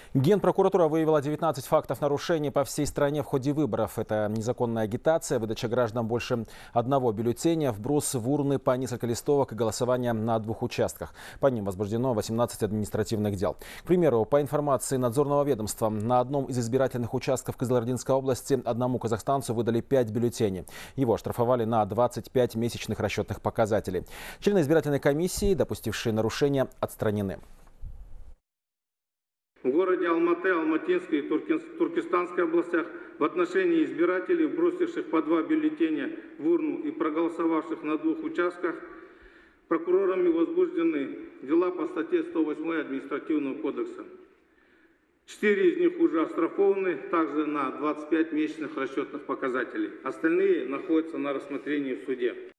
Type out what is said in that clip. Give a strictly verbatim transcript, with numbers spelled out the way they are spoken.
Генпрокуратура выявила девятнадцать фактов нарушений по всей стране в ходе выборов. Это незаконная агитация, выдача гражданам больше одного бюллетеня, вброс в урны по несколько листовок и голосование на двух участках. По ним возбуждено восемнадцать административных дел. К примеру, по информации надзорного ведомства, на одном из избирательных участков Кызылординской области одному казахстанцу выдали пять бюллетеней. Его оштрафовали на двадцать пять месячных расчетных показателей. Члены избирательной комиссии, допустившие нарушения, отстранены. В городе Алматы, Алматинской и Туркестанской областях в отношении избирателей, бросивших по два бюллетеня в урну и проголосовавших на двух участках, прокурорами возбуждены дела по статье сто восемь Административного кодекса. Четыре из них уже оштрафованы, также на двадцать пять месячных расчетных показателей. Остальные находятся на рассмотрении в суде.